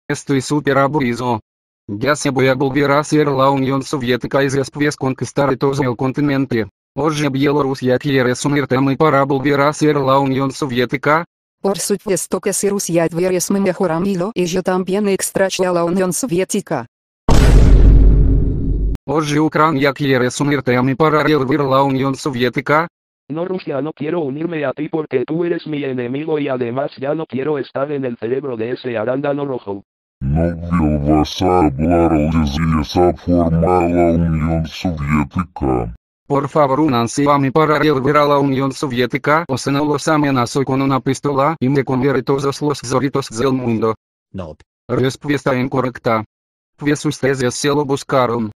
Estoy súper aburrido. Ya se voy a volver a ser la Unión Soviética y después conquistar todo el continente. Hoy Bielorrusia quiere sumirme para volver a ser la Unión Soviética. Por supuesto que si Rusia es mi mejor amigo y yo también extraño a la Unión Soviética. Hoy Ucrania quiere sumirme para revolver la Unión Soviética. No, Rusia, no quiero unirme a ti porque tú eres mi enemigo y además ya no quiero estar en el cerebro de ese arándano rojo. No vuelvas a hablar de esa forma a la Unión Soviética. Por favor, únanse a mí para revolver a la Unión Soviética o si no los amenazo con una pistola y me comeré todos los zorritos del mundo. No. Respuesta incorrecta. Pues ustedes se lo buscaron.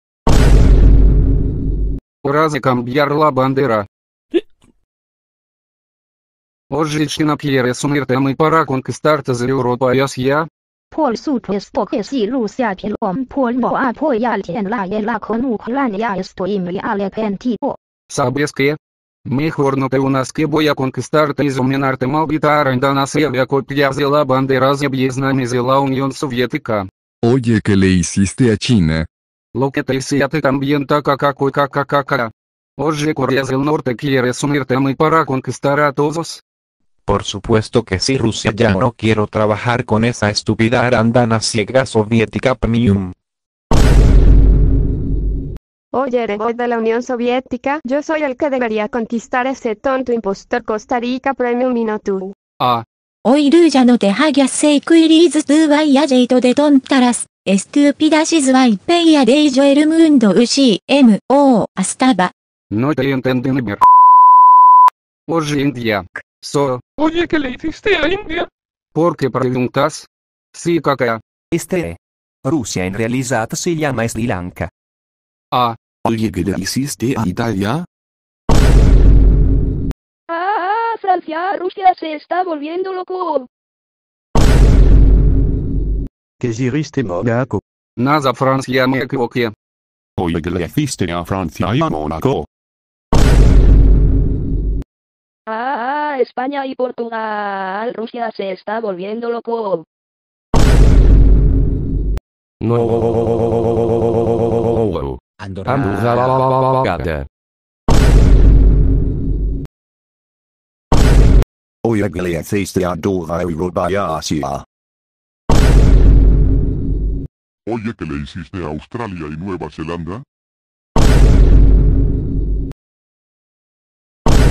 Hora de cambiar la bandera. Hoy China quiere sumirme para conquistar toda Europa y Asia. Por supuesto que si Rusia pelón por no apoyar en la guerra con Ucrania estoy muy arrepentido. ¿Sabes qué? Mejor no te unas que voy a conquistarte y dominarte, maldita arandana serbia, copias de la bandera de Vietnam y de la Unión Soviética. Oye, ¿qué le hiciste a China? Lo que te hice a ti también, takakakakakakaka. Oye, Corea del Norte quiere sumirme para conquistar a todos. Por supuesto que sí, Rusia, ya no quiero trabajar con esa estúpida arandana ciega soviética premium. Oye, robot de la Unión Soviética, yo soy el que debería conquistar ese tonto impostor Costa Rica Premium y no tú. Ah, オイルージャのテハギャセイクイリーズトゥワイヤジェイトデトンタラス、エストゥーピダシズワイペイヤデイジョエルムンドウシー、M.O. アスタバ。 no te entendí ni mer. Oye, India. Oye, ¿qué le hiciste a India? ¿Por qué preguntas? Sí, caca. Rusia en realidad se llama Sri Lanka. Ah, Oye, ¿qué le hiciste a Italia? Francia, Rusia se está volviendo loco. ¿Qué hiciste, Mónaco? nada, Francia, me equivoqué. Oye, ¿qué le hiciste a Francia y a Mónaco? España y Portugal, Rusia se está volviendo loco. No. Andorra. Oye, ¿qué le hiciste a toda Europa y Asia? Oye, ¿qué le hiciste a Australia y Nueva Zelanda?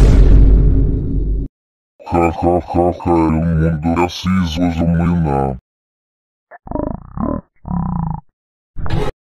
Ja, ja, ja, ja, el mundo así es